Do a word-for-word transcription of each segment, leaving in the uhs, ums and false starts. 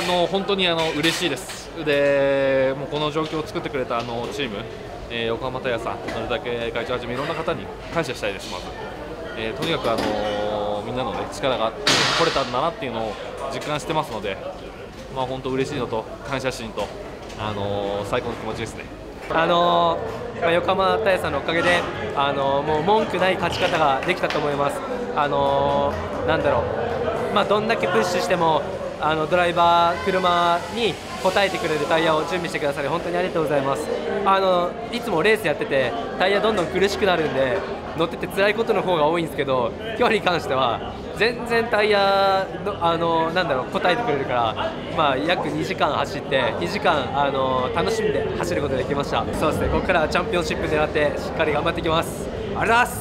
あの本当にあの嬉しいです。で、もうこの状況を作ってくれたあのチーム、えー、横浜タイヤさん、なるだけ会長はじめいろんな方に感謝したいです。まず、えー、とにかくあのみんなのね力があってこれたんだなっていうのを実感してますので、まあ本当嬉しいのと感謝心とあの最高の気持ちですね。 あのー、横浜タイヤさんのおかげで、あのー、もう文句ない勝ち方ができたと思います。あのー、なんだろう、まあ、どんだけプッシュしてもあのドライバー、車に応えてくれるタイヤを準備してくださり本当にありがとうございます。あのいつもレースやっててタイヤどんどん苦しくなるんで乗ってて辛いことの方が多いんですけど、今日に関しては全然タイヤの、あのなんだろう、応えてくれるから、まあ、約にじかん走ってにじかんあの楽しんで走ることができました。そうですね、ここからはチャンピオンシップ狙ってしっかり頑張っていきます。ありがとうございます。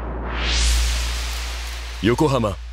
横浜